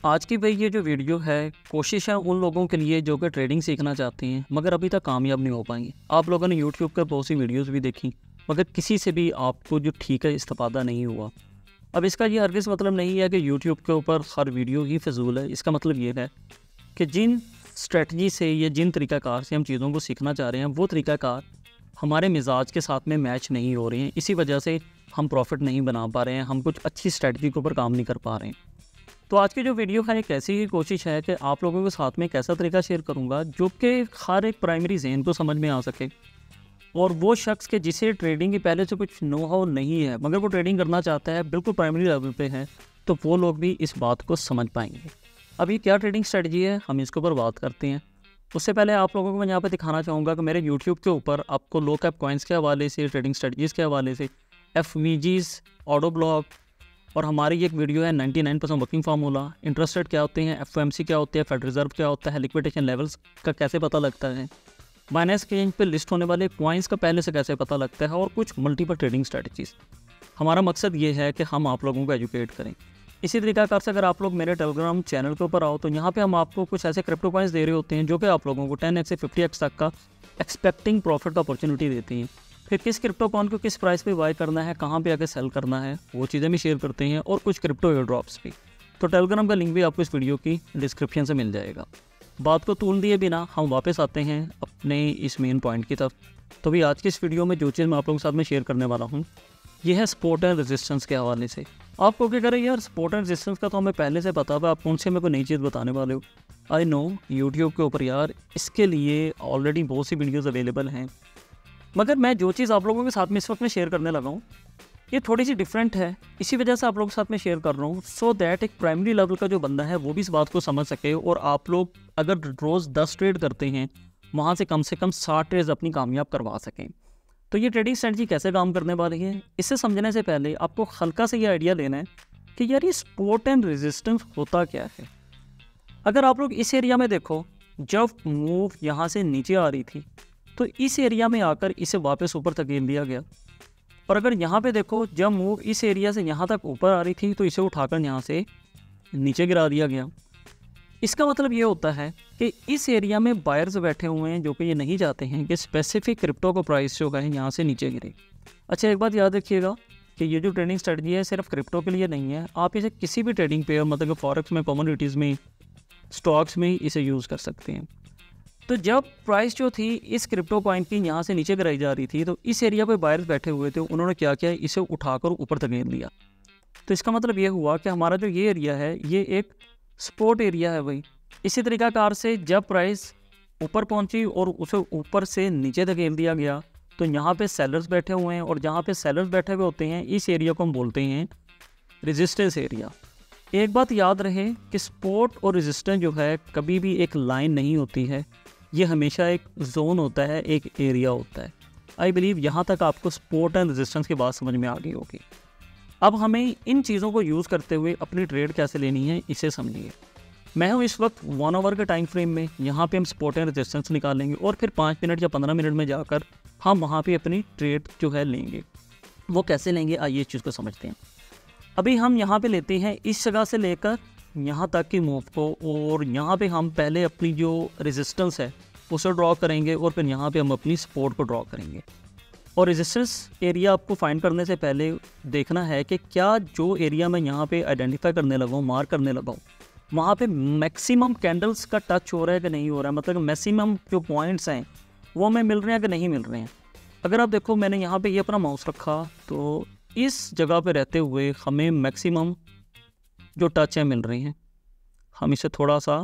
आज की भाई ये जो वीडियो है कोशिश है उन लोगों के लिए जो कि ट्रेडिंग सीखना चाहते हैं मगर अभी तक कामयाब नहीं हो पाएंगे। आप लोगों ने यूट्यूब पर बहुत सी वीडियोस भी देखी मगर किसी से भी आपको जो ठीक है इस्तेफादा नहीं हुआ। अब इसका ये हरगिज़ मतलब नहीं है कि यूट्यूब के ऊपर हर वीडियो ही फिजूल है। इसका मतलब ये है कि जिन स्ट्रेटजी से या जिन तरीक़ाकार से हम चीज़ों को सीखना चाह रहे हैं वो तरीक़ाकार हमारे मिजाज के साथ में मैच नहीं हो रहे हैं। इसी वजह से हम प्रॉफिट नहीं बना पा रहे हैं, हम कुछ अच्छी स्ट्रेटजी के ऊपर काम नहीं कर पा रहे हैं। तो आज की जो वीडियो है एक ऐसी ही कोशिश है कि आप लोगों के साथ में एक ऐसा तरीका शेयर करूंगा जो कि हर एक प्राइमरी जहन को समझ में आ सके। और वो शख्स के जिसे ट्रेडिंग की पहले से कुछ नो हाउ नहीं है मगर वो ट्रेडिंग करना चाहता है, बिल्कुल प्राइमरी लेवल पे है, तो वो लोग भी इस बात को समझ पाएंगे। अब ये क्या ट्रेडिंग स्ट्रेटजी है हम इसके ऊपर बात करते हैं। उससे पहले आप लोगों को मैं यहाँ पर दिखाना चाहूँगा कि मेरे यूट्यूब के ऊपर आपको लो कैप कॉइन्स के हवाले से, ट्रेडिंग स्ट्रेटजीज़ के हवाले से, FVGs, ऑटो ब्लॉक और हमारी एक वीडियो है 99% वर्किंग फार्मूला, इंटरेस्ट रेट क्या होते हैं, FOMC क्या होते हैं, फेड रिजर्व क्या होता है, लिक्विडेशन लेवल्स का कैसे पता लगता है, बाइनेंस एक्सचेंज पे लिस्ट होने वाले कॉइन्स का पहले से कैसे पता लगता है और कुछ मल्टीपल ट्रेडिंग स्ट्रेटजीज़। हमारा मकसद ये है कि हम आप लोगों को एजुकेट करें। इसी तरीक़ाकार से अगर आप लोग मेरे टेलीग्राम चैनल के ऊपर आओ तो यहाँ पे हम आपको कुछ ऐसे क्रिप्टो कॉइन्स दे रहे होते हैं जो कि आप लोगों को 10x से 50x तक का एक्सपेक्टिंग प्रॉफिट का अपॉर्चुनिटी देती हैं। फिर किस क्रिप्टो कॉइन को किस प्राइस पे बाय करना है, कहाँ पे आके सेल करना है, वो चीज़ें भी शेयर करते हैं और कुछ क्रिप्टो एयर ड्रॉप्स भी। तो टेलीग्राम का लिंक भी आपको इस वीडियो की डिस्क्रिप्शन से मिल जाएगा। बात को तूल दिए बिना हम वापस आते हैं अपने इस मेन पॉइंट की तरफ। तो भी आज की इस वीडियो में जो चीज़ मैं आप लोगों के साथ में शेयर करने वाला हूँ ये है सपोर्ट एंड रेजिस्टेंस के हवाले से। आपको क्या करें यार, सपोर्ट एंड रेजिस्टेंस का तो हमें पहले से पता था, आप कौन से मेरे को नई चीज़ बताने वाले हो। आई नो यूट्यूब के ऊपर यार इसके लिए ऑलरेडी बहुत सी वीडियोज़ अवेलेबल हैं मगर मैं जो चीज़ आप लोगों के साथ में इस वक्त में शेयर करने लगा हूँ ये थोड़ी सी डिफरेंट है। इसी वजह से आप लोगों के साथ में शेयर कर रहा हूँ सो दैट एक प्राइमरी लेवल का जो बंदा है वो भी इस बात को समझ सके और आप लोग अगर रोज़ 10 ट्रेड करते हैं वहाँ से कम 60 ट्रेड्स अपनी कामयाब करवा सकें। तो ये ट्रेडिंग स्ट्रेटजी कैसे काम करने वाली है इसे समझने से पहले आपको हल्का से ये आइडिया लेना है कि यार ये सपोर्ट एंड रेजिस्टेंस होता क्या है। अगर आप लोग इस एरिया में देखो, जब मूव यहाँ से नीचे आ रही थी तो इस एरिया में आकर इसे वापस ऊपर धकेल दिया गया। और अगर यहाँ पे देखो, जब मूव इस एरिया से यहाँ तक ऊपर आ रही थी तो इसे उठाकर यहाँ से नीचे गिरा दिया गया। इसका मतलब ये होता है कि इस एरिया में बायर्स बैठे हुए हैं जो कि ये नहीं चाहते हैं कि स्पेसिफिक क्रिप्टो का प्राइस जो है यहाँ से नीचे गिरे। अच्छा, एक बात याद रखिएगा कि ये जो ट्रेडिंग स्ट्रेटजी है सिर्फ क्रिप्टो के लिए नहीं है, आप इसे किसी भी ट्रेडिंग पेयर मतलब फॉरेक्स में, कमोडिटीज़ में, स्टॉक्स में इसे यूज़ कर सकते हैं। तो जब प्राइस जो थी इस क्रिप्टो कॉइन की यहाँ से नीचे गिराई जा रही थी तो इस एरिया पे बायर्स बैठे हुए थे, उन्होंने क्या किया, इसे उठाकर ऊपर धकेल दिया। तो इसका मतलब ये हुआ कि हमारा जो ये एरिया है ये एक सपोर्ट एरिया है भाई। इसी तरीक़ाकार से जब प्राइस ऊपर पहुँची और उसे ऊपर से नीचे धकेल दिया गया तो यहाँ पे सेलर्स बैठे हुए हैं और जहाँ पे सेलर्स बैठे हुए होते हैं इस एरिया को हम बोलते हैं रेजिस्टेंस एरिया। एक बात याद रहे कि सपोर्ट और रेजिस्टेंस जो है कभी भी एक लाइन नहीं होती है, ये हमेशा एक जोन होता है, एक एरिया होता है। आई बिलीव यहाँ तक आपको सपोर्ट एंड रेजिस्टेंस की बात समझ में आ गई होगी। अब हमें इन चीज़ों को यूज़ करते हुए अपनी ट्रेड कैसे लेनी है इसे समझिए। मैं हूँ इस वक्त 1 आवर के टाइम फ्रेम में, यहाँ पे हम सपोर्ट एंड रेजिस्टेंस निकालेंगे और फिर 5 मिनट या 15 मिनट में जाकर हम वहाँ पे अपनी ट्रेड जो है लेंगे। वो कैसे लेंगे आइए इस चीज़ को समझते हैं। अभी हम यहाँ पे लेते हैं इस जगह से लेकर यहाँ तक की मूव को और यहाँ पे हम पहले अपनी जो रेजिस्टेंस है उसे ड्रॉ करेंगे और फिर यहाँ पे हम अपनी सपोर्ट को ड्रॉ करेंगे। और रेजिस्टेंस एरिया आपको फाइंड करने से पहले देखना है कि क्या जो एरिया मैं यहाँ पे आइडेंटिफाई करने लगा हूँ, मार्क करने लगा हूँ, वहाँ पे मैक्सिमम कैंडल्स का टच हो रहा है कि नहीं हो रहा है, मतलब मैक्सिमम जो पॉइंट्स हैं वो हमें मिल रहे हैं कि नहीं मिल रहे हैं। अगर आप देखो मैंने यहाँ पे ये अपना माउस रखा तो इस जगह पे रहते हुए हमें मैक्सिमम जो टच है मिल रही हैं। हम इसे थोड़ा सा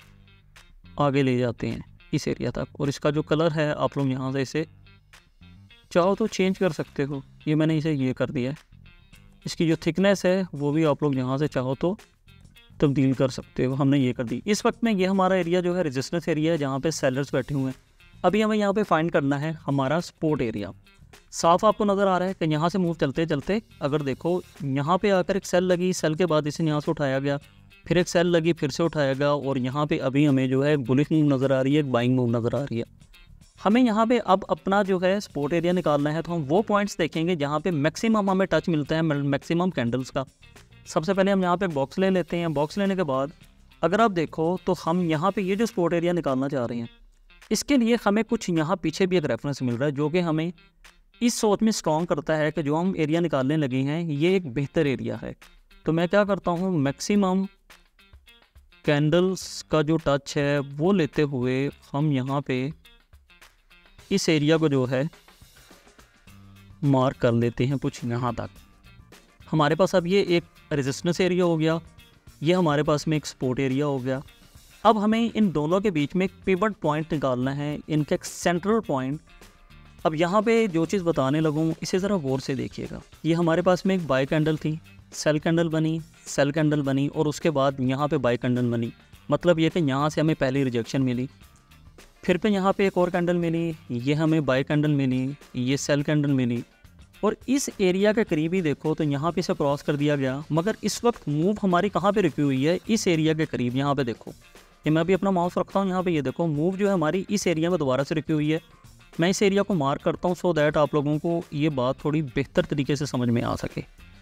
आगे ले जाते हैं इस एरिया तक और इसका जो कलर है आप लोग यहाँ से इसे चाहो तो चेंज कर सकते हो। ये मैंने इसे ये कर दिया है। इसकी जो थिकनेस है वो भी आप लोग यहाँ से चाहो तो तब्दील कर सकते हो। हमने ये कर दी। इस वक्त में ये हमारा एरिया जो है रेजिस्टेंस एरिया है जहाँ पे सेलर्स बैठे हुए हैं। अभी हमें यहाँ पे फाइंड करना है हमारा सपोर्ट एरिया। साफ आपको नज़र आ रहा है कि यहाँ से मूव चलते चलते अगर देखो यहाँ पे आकर एक सेल लगी, सेल के बाद इसे यहाँ से उठाया गया, फिर एक सेल लगी, फिर से उठाया गया और यहाँ पे अभी हमें जो है बुलिश मूव नज़र आ रही है, एक बाइंग मूव नज़र आ रही है। हमें यहाँ पे अब अपना जो है सपोर्ट एरिया निकालना है तो हम वो पॉइंट्स देखेंगे जहाँ पे मैक्सिमम हमें टच मिलता है मैक्सिमम कैंडल्स का। सबसे पहले हम यहाँ पे बॉक्स ले लेते हैं। बॉक्स लेने के बाद अगर आप देखो तो हम यहाँ पे ये जो सपोर्ट एरिया निकालना चाह रहे हैं, इसके लिए हमें कुछ यहाँ पीछे भी एक रेफरेंस मिल रहा है जो कि हमें इस सोच में स्ट्रॉन्ग करता है कि जो हम एरिया निकालने लगे हैं ये एक बेहतर एरिया है। तो मैं क्या करता हूँ, मैक्सिमम कैंडल्स का जो टच है वो लेते हुए हम यहाँ पे इस एरिया को जो है मार्क कर लेते हैं कुछ यहाँ तक। हमारे पास अब ये एक रेजिस्टेंस एरिया हो गया, ये हमारे पास में एक सपोर्ट एरिया हो गया। अब हमें इन दोनों के बीच में एक पिवट पॉइंट निकालना है, इनका एक सेंट्रल पॉइंट। अब यहाँ पे जो चीज़ बताने लगूँ इसे ज़रा गौर से देखिएगा। ये हमारे पास में एक बाई कैंडल थी, सेल कैंडल बनी, सेल कैंडल बनी और उसके बाद यहाँ पे बाई कैंडल बनी। मतलब ये कि यहाँ से हमें पहली रिजेक्शन मिली, फिर पे यहाँ पे एक और कैंडल मिली, ये हमें बाई कैंडल मिली, ये सेल कैंडल मिली और इस एरिया के करीब ही देखो तो यहाँ पे इसे क्रॉस कर दिया गया। मगर इस वक्त मूव हमारी कहाँ पे रुकी हुई है, इस एरिया के करीब। यहाँ पे देखो, ये मैं अभी अपना माउस रखता हूँ यहाँ पे, ये देखो मूव जो है हमारी इस एरिया में दोबारा से रुकी हुई है। मैं इस एरिया को मार्क करता हूँ सो दैट आप लोगों को ये बात थोड़ी बेहतर तरीके से समझ में आ सके।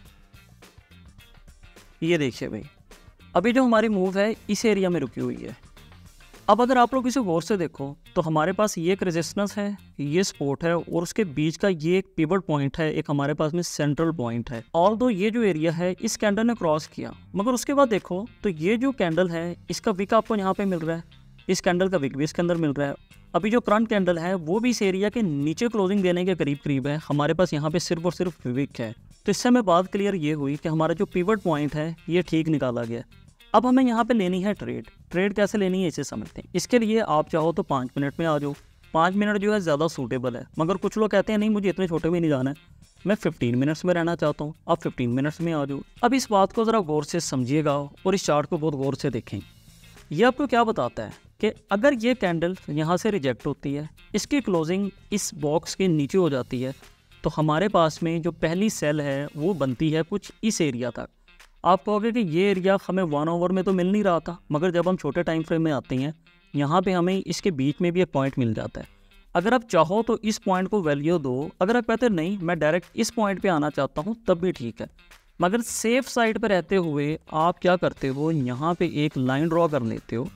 ये देखिए भाई, अभी जो हमारी मूव है इस एरिया में रुकी हुई है। अब अगर आप लोग इसे गौर से देखो तो हमारे पास ये एक रेजिस्टेंस है, ये सपोर्ट है और उसके बीच का ये एक पिवट पॉइंट है, एक हमारे पास में सेंट्रल पॉइंट है। ऑल्दो ये जो एरिया है इस कैंडल ने क्रॉस किया, मगर उसके बाद देखो तो ये जो कैंडल है इसका विक आपको यहाँ पे मिल रहा है, इस कैंडल का विक भी इसके अंदर मिल रहा है। अभी जो करंट कैंडल है वो भी इस एरिया के नीचे क्लोजिंग देने के करीब करीब है। हमारे पास यहाँ पे सिर्फ और सिर्फ विक है। तो इससे हमें बात क्लियर ये हुई कि हमारा जो पिवट पॉइंट है ये ठीक निकाला गया। अब हमें यहाँ पे लेनी है ट्रेड। ट्रेड कैसे लेनी है इसे समझते हैं। इसके लिए आप चाहो तो 5 मिनट में आ जाओ। 5 मिनट जो है ज़्यादा सूटेबल है, मगर कुछ लोग कहते हैं नहीं मुझे इतने छोटे में नहीं जाना है, मैं 15 मिनट्स में रहना चाहता हूँ। आप 15 मिनट्स में आ जाओ। अब इस बात को ज़रा गौर से समझिएगा और इस चार्ट को बहुत गौर से देखें। ये आपको क्या बताता है कि अगर ये कैंडल यहाँ से रिजेक्ट होती है, इसकी क्लोजिंग इस बॉक्स के नीचे हो जाती है, तो हमारे पास में जो पहली सेल है वो बनती है कुछ इस एरिया तक। आप कहोगे कि ये एरिया हमें 1 आवर में तो मिल नहीं रहा था, मगर जब हम छोटे टाइम फ्रेम में आते हैं यहाँ पे हमें इसके बीच में भी एक पॉइंट मिल जाता है। अगर आप चाहो तो इस पॉइंट को वैल्यू दो, अगर आप कहते नहीं मैं डायरेक्ट इस पॉइंट पे आना चाहता हूँ तब भी ठीक है, मगर सेफ साइड पर रहते हुए आप क्या करते हो, यहाँ पे एक लाइन ड्रॉ कर लेते हो।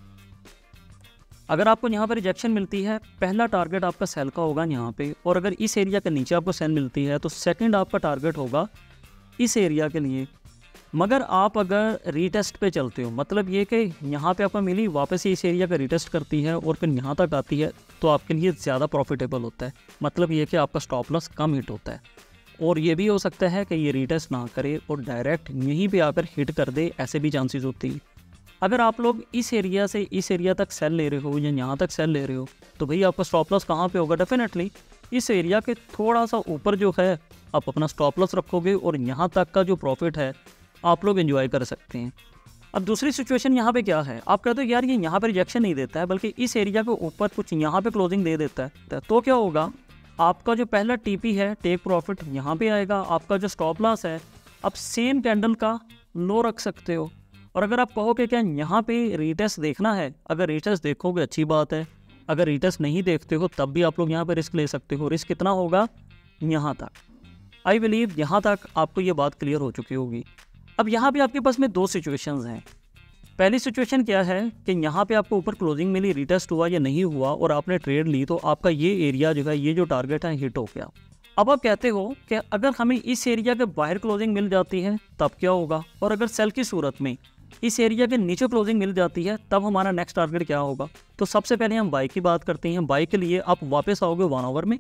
अगर आपको यहाँ पर रिजेक्शन मिलती है, पहला टारगेट आपका सेल का होगा यहाँ पे, और अगर इस एरिया के नीचे आपको सेल मिलती है तो सेकंड आपका टारगेट होगा इस एरिया के लिए। मगर आप अगर रीटेस्ट पे चलते हो, मतलब ये कि यहाँ पे आपको मिली, वापस इस एरिया का रीटेस्ट करती है और फिर यहाँ तक आती है, तो आपके लिए ज़्यादा प्रॉफिटेबल होता है। मतलब ये कि आपका स्टॉप लॉस कम हिट होता है। और ये भी हो सकता है कि ये रीटेस्ट ना करे और डायरेक्ट यहीं पे आकर हिट कर दे, ऐसे भी चांसेस होती है। अगर आप लोग इस एरिया से इस एरिया तक सेल ले रहे हो या यहाँ तक सेल ले रहे हो, तो भाई आपका स्टॉप लॉस कहाँ पे होगा, डेफिनेटली इस एरिया के थोड़ा सा ऊपर जो है आप अपना स्टॉप लॉस रखोगे और यहाँ तक का जो प्रॉफिट है आप लोग एंजॉय कर सकते हैं। अब दूसरी सिचुएशन यहाँ पे क्या है, आप कहते हो यार ये यहाँ पे रिजेक्शन नहीं देता है बल्कि इस एरिया के ऊपर कुछ यहाँ पे क्लोजिंग दे देता है, तो क्या होगा, आपका जो पहला टीपी है टेक प्रॉफिट यहाँ पे आएगा, आपका जो स्टॉप लॉस है आप सेम कैंडल का लो रख सकते हो। और अगर आप कहो कि क्या यहाँ पे रीटेस्ट देखना है, अगर रीटेस्ट देखोगे अच्छी बात है, अगर रीटेस्ट नहीं देखते हो तब भी आप लोग यहाँ पे रिस्क ले सकते हो। रिस्क कितना होगा, यहाँ तक। आई बिलीव यहाँ तक आपको ये बात क्लियर हो चुकी होगी। अब यहाँ पे आपके पास में 2 सिचुएशंस हैं। पहली सिचुएशन क्या है कि यहाँ पे आपको ऊपर क्लोजिंग मिली, रीटेस्ट हुआ या नहीं हुआ और आपने ट्रेड ली, तो आपका ये एरिया जो है, ये जो टारगेट है हिट हो गया। अब आप कहते हो कि अगर हमें इस एरिया के बाहर क्लोजिंग मिल जाती है तब क्या होगा, और अगर सेल की सूरत में इस एरिया के नीचे क्लोजिंग मिल जाती है तब हमारा नेक्स्ट टारगेट क्या होगा। तो सबसे पहले हम बाई की बात करते हैं। बाई के लिए आप वापस आओगे 1 आवर में।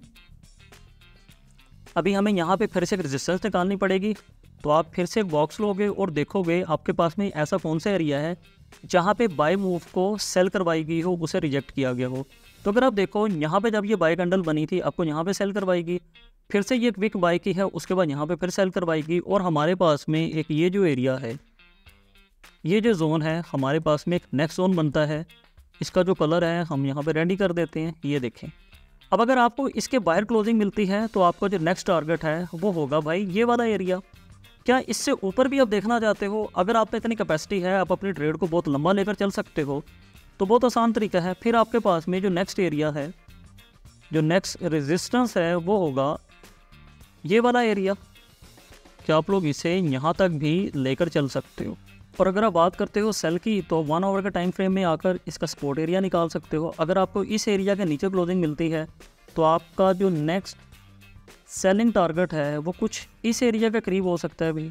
अभी हमें यहाँ पे फिर से रेजिस्टेंस निकालनी पड़ेगी, तो आप फिर से एक बॉक्स लोगे और देखोगे आपके पास में ऐसा कौन सा एरिया है जहाँ पे बाय मूव को सेल करवाई गई हो, उसे रिजेक्ट किया गया हो। तो अगर आप देखो यहाँ पे जब ये बाय कैंडल बनी थी आपको यहाँ पे सेल करवाएगी, फिर से ये क्विक बाय की है, उसके बाद यहाँ पे फिर सेल करवाएगी, और हमारे पास में एक ये जो एरिया है, ये जो जोन है, हमारे पास में एक नेक्स्ट जोन बनता है। इसका जो कलर है हम यहाँ पे रेडी कर देते हैं, ये देखें। अब अगर आपको इसके बाहर क्लोजिंग मिलती है तो आपका जो नेक्स्ट टारगेट है वो होगा भाई ये वाला एरिया। क्या इससे ऊपर भी आप देखना चाहते हो, अगर आप में इतनी कैपेसिटी है, आप अपनी ट्रेड को बहुत लंबा लेकर चल सकते हो, तो बहुत आसान तरीका है। फिर आपके पास में जो नेक्स्ट एरिया है, जो नेक्स्ट रेजिस्टेंस है, वो होगा ये वाला एरिया। क्या आप लोग इसे यहाँ तक भी लेकर चल सकते हो। और अगर आप बात करते हो सेल की, तो 1 आवर के टाइम फ्रेम में आकर इसका सपोर्ट एरिया निकाल सकते हो। अगर आपको इस एरिया के नीचे क्लोजिंग मिलती है तो आपका जो नेक्स्ट सेलिंग टारगेट है वो कुछ इस एरिया के करीब हो सकता है भाई।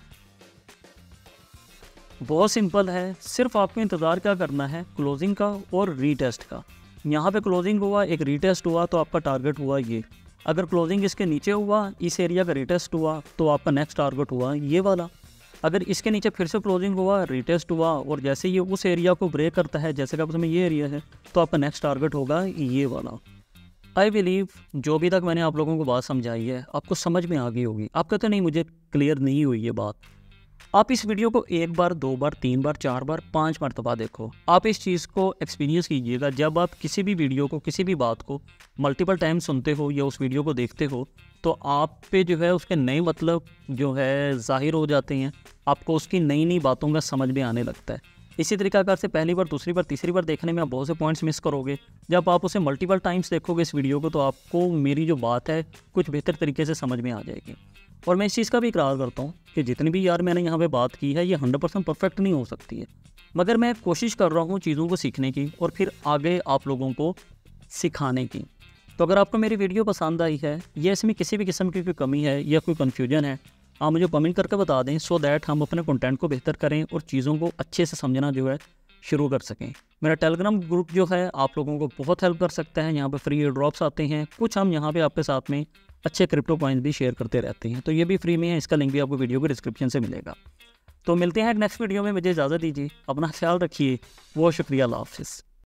बहुत सिंपल है, सिर्फ आपको इंतज़ार क्या करना है क्लोजिंग का और रीटेस्ट का। यहाँ पे क्लोजिंग हुआ, एक रीटेस्ट हुआ, तो आपका टारगेट हुआ ये। अगर क्लोजिंग इसके नीचे हुआ, इस एरिया का रीटेस्ट हुआ, तो आपका नेक्स्ट टारगेट हुआ ये वाला। अगर इसके नीचे फिर से क्लोजिंग हुआ, रीटेस्ट हुआ, और जैसे ये उस एरिया को ब्रेक करता है, जैसे कि आप उसमें ये एरिया है, तो आपका नेक्स्ट टारगेट होगा ये वाला। आई बिलीव जो भी तक मैंने आप लोगों को बात समझाई है आपको समझ में आ गई होगी। आप कहते नहीं मुझे क्लियर नहीं हुई ये बात, आप इस वीडियो को 1 बार 2 बार 3 बार 4 बार 5 मरतबा देखो। आप इस चीज़ को एक्सपीरियंस कीजिएगा। जब आप किसी भी वीडियो को, किसी भी बात को मल्टीपल टाइम सुनते हो या उस वीडियो को देखते हो, तो आप पे जो है उसके नए मतलब जो है ज़ाहिर हो जाते हैं। आपको उसकी नई नई बातों का समझ में आने लगता है। इसी तरीक़ाकार से पहली बार, दूसरी बार, तीसरी बार देखने में आप बहुत से पॉइंट्स मिस करोगे। जब आप उसे मल्टीपल टाइम्स देखोगे इस वीडियो को, तो आपको मेरी जो बात है कुछ बेहतर तरीके से समझ में आ जाएगी। और मैं इस चीज़ का भी इकरार करता हूँ कि जितनी भी यार मैंने यहाँ पे बात की है ये 100% परफेक्ट नहीं हो सकती है, मगर मैं कोशिश कर रहा हूँ चीज़ों को सीखने की और फिर आगे आप लोगों को सिखाने की। तो अगर आपको मेरी वीडियो पसंद आई है या इसमें किसी भी किस्म की कोई कमी है या कोई कन्फ्यूजन है, आप मुझे कमेंट करके बता दें, सो दैट हम अपने कंटेंट को बेहतर करें और चीज़ों को अच्छे से समझना जो है शुरू कर सकें। मेरा टेलीग्राम ग्रुप जो है आप लोगों को बहुत हेल्प कर सकता है। यहाँ पे फ्री एयर ड्रॉप्स आते हैं, कुछ हम यहाँ पे आपके साथ में अच्छे क्रिप्टो कॉइन्स भी शेयर करते रहते हैं, तो ये भी फ्री में है। इसका लिंक भी आपको वीडियो के डिस्क्रिप्शन से मिलेगा। तो मिलते हैं नेक्स्ट वीडियो में, मुझे इजाज़त दीजिए, अपना ख्याल रखिए, बहुत शुक्रिया, अल्लाह हाफ़िज़।